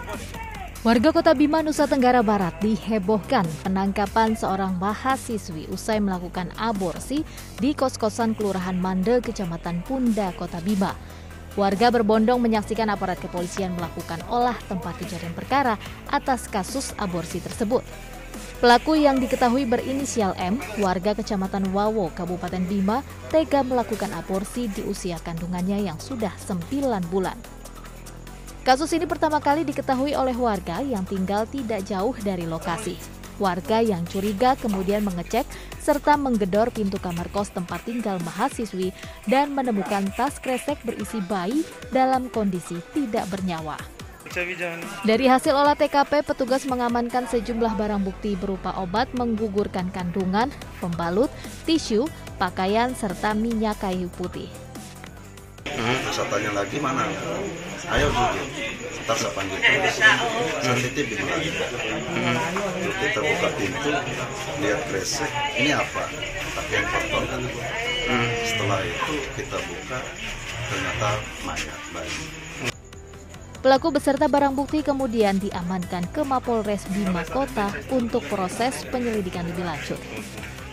Warga Kota Bima, Nusa Tenggara Barat dihebohkan penangkapan seorang mahasiswi usai melakukan aborsi di kos-kosan Kelurahan Mande, Kecamatan Punda, Kota Bima. Warga berbondong menyaksikan aparat kepolisian melakukan olah tempat kejadian perkara atas kasus aborsi tersebut. Pelaku yang diketahui berinisial M, warga Kecamatan Wawo, Kabupaten Bima, tega melakukan aborsi di usia kandungannya yang sudah 9 bulan. Kasus ini pertama kali diketahui oleh warga yang tinggal tidak jauh dari lokasi. Warga yang curiga kemudian mengecek serta menggedor pintu kamar kos tempat tinggal mahasiswi dan menemukan tas kresek berisi bayi dalam kondisi tidak bernyawa. Dari hasil olah TKP, petugas mengamankan sejumlah barang bukti berupa obat menggugurkan kandungan, pembalut, tisu, pakaian, serta minyak kayu putih. Saya tanya lagi, mana? Ayo jujur, ntar saya panggil. Saya titipin lagi. Kita buka pintu, lihat kresek, ini apa? Pakaian kotor kan? Setelah itu kita buka, ternyata mayat bayi. Pelaku beserta barang bukti kemudian diamankan ke Mapolres Bima Kota untuk proses penyelidikan lebih lanjut.